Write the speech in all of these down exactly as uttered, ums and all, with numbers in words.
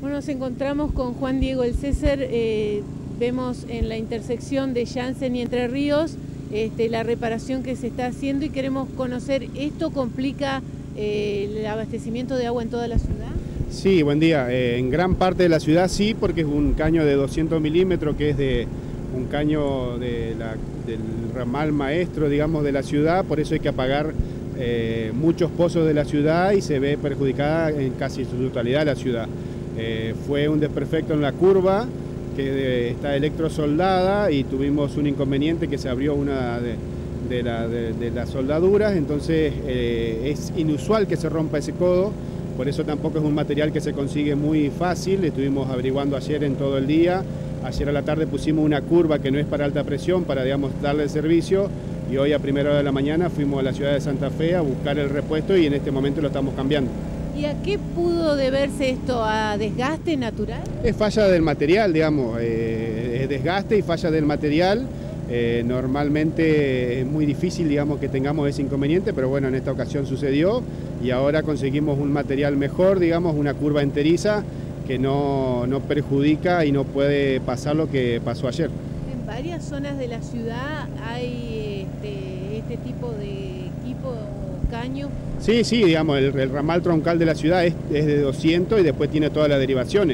Bueno, nos encontramos con Juan Diego El César, eh, vemos en la intersección de Jansen y Entre Ríos este, la reparación que se está haciendo y queremos conocer, ¿esto complica eh, el abastecimiento de agua en toda la ciudad? Sí, buen día. Eh, en gran parte de la ciudad sí, porque es un caño de doscientos milímetros, que es de un caño de la, del ramal maestro, digamos, de la ciudad, por eso hay que apagar eh, muchos pozos de la ciudad y se ve perjudicada en casi su totalidad la ciudad. Eh, fue un desperfecto en la curva que de, está electrosoldada y tuvimos un inconveniente que se abrió una de, de, la, de, de las soldaduras, entonces eh, es inusual que se rompa ese codo, por eso tampoco es un material que se consigue muy fácil. Estuvimos averiguando ayer en todo el día, ayer a la tarde pusimos una curva que no es para alta presión para, digamos, darle el servicio, y hoy a primera hora de la mañana fuimos a la ciudad de Santa Fe a buscar el repuesto y en este momento lo estamos cambiando. ¿Y a qué pudo deberse esto? ¿A desgaste natural? Es falla del material, digamos, eh, es desgaste y falla del material. Eh, normalmente es muy difícil, digamos, que tengamos ese inconveniente, pero bueno, en esta ocasión sucedió y ahora conseguimos un material mejor, digamos, una curva enteriza que no, no perjudica y no puede pasar lo que pasó ayer. En varias zonas de la ciudad hay este, este tipo de equipo o caño. Sí, sí, digamos, el, el ramal troncal de la ciudad es, es de doscientos y después tiene todas las derivaciones.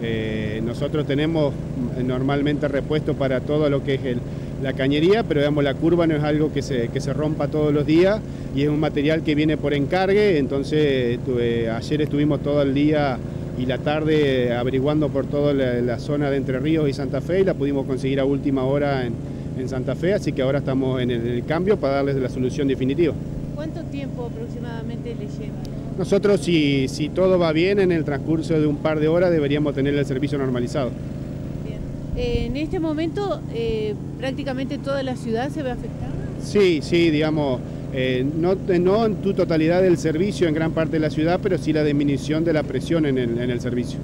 Eh, nosotros tenemos normalmente repuesto para todo lo que es el, la cañería, pero digamos, la curva no es algo que se, que se rompa todos los días y es un material que viene por encargue, entonces tuve, ayer estuvimos todo el día y la tarde averiguando por toda la, la zona de Entre Ríos y Santa Fe y la pudimos conseguir a última hora en, en Santa Fe, así que ahora estamos en el, en el cambio para darles la solución definitiva. ¿Cuánto tiempo aproximadamente le lleva? Nosotros, si, si todo va bien, en el transcurso de un par de horas deberíamos tener el servicio normalizado. Bien. Eh, en este momento, eh, prácticamente toda la ciudad se ve afectada. Sí, sí, digamos, eh, no, no en tu totalidad del servicio en gran parte de la ciudad, pero sí la disminución de la presión en el, en el servicio.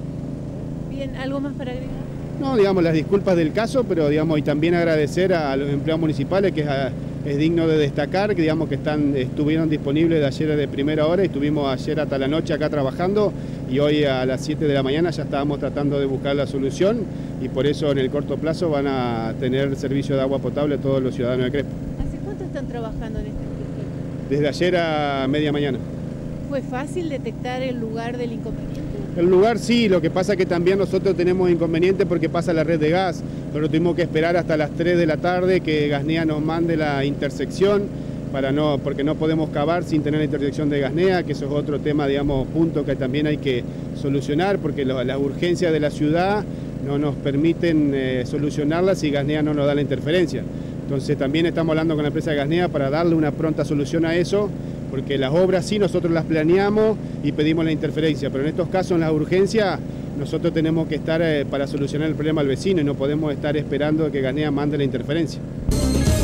Bien, ¿algo más para agregar? No, digamos, las disculpas del caso, pero digamos, y también agradecer a los empleados municipales, que es, a, es digno de destacar, que digamos que están, estuvieron disponibles de ayer de primera hora, y estuvimos ayer hasta la noche acá trabajando, y hoy a las siete de la mañana ya estábamos tratando de buscar la solución, y por eso en el corto plazo van a tener servicio de agua potable todos los ciudadanos de Crespo. ¿Hace cuánto están trabajando en este proyecto? Desde ayer a media mañana. ¿Fue fácil detectar el lugar del inconveniente? El lugar sí, lo que pasa es que también nosotros tenemos inconveniente porque pasa la red de gas. Nosotros tuvimos que esperar hasta las tres de la tarde que Gasnea nos mande la intersección, para no, porque no podemos cavar sin tener la intersección de Gasnea, que eso es otro tema, digamos, punto que también hay que solucionar, porque lo, las urgencias de la ciudad no nos permiten eh, solucionarlas si Gasnea no nos da la interferencia. Entonces también estamos hablando con la empresa de Gasnea para darle una pronta solución a eso, porque las obras sí nosotros las planeamos y pedimos la interferencia, pero en estos casos, en la urgencia, nosotros tenemos que estar eh, para solucionar el problema al vecino y no podemos estar esperando que Gasnea mande la interferencia.